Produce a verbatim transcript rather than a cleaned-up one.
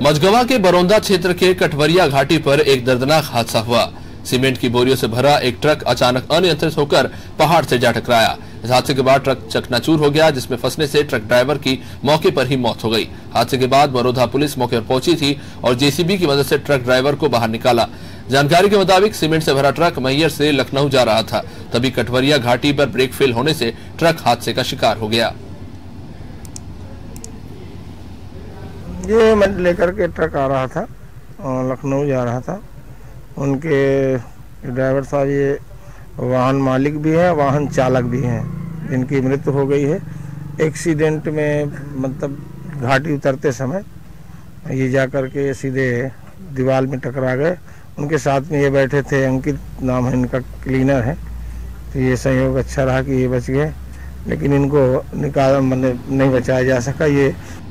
मझगवा के बरौंदा क्षेत्र के कटवरिया घाटी पर एक दर्दनाक हादसा हुआ। सीमेंट की बोरियों से भरा एक ट्रक अचानक अनियंत्रित होकर पहाड़ से जा टकराया। इस हादसे के बाद ट्रक चकनाचूर हो गया, जिसमें फंसने से ट्रक ड्राइवर की मौके पर ही मौत हो गई। हादसे के बाद बरोधा पुलिस मौके पर पहुंची थी और जेसीबी की मदद से ट्रक ड्राइवर को बाहर निकाला। जानकारी के मुताबिक सीमेंट से भरा ट्रक मैहर से लखनऊ जा रहा था, तभी कटवरिया घाटी पर ब्रेक फेल होने से ट्रक हादसे का शिकार हो गया। ये मैं लेकर के ट्रक आ रहा था और लखनऊ जा रहा था। उनके ड्राइवर साहब ये वाहन मालिक भी हैं, वाहन चालक भी हैं, जिनकी मृत्यु हो गई है। एक्सीडेंट में मतलब घाटी उतरते समय ये जा कर के सीधे दीवार में टकरा गए। उनके साथ में ये बैठे थे, अंकित नाम है इनका, क्लीनर है। तो ये संयोग अच्छा रहा कि ये बच गए, लेकिन इनको निकाल मतलब नहीं बचाया जा सका। ये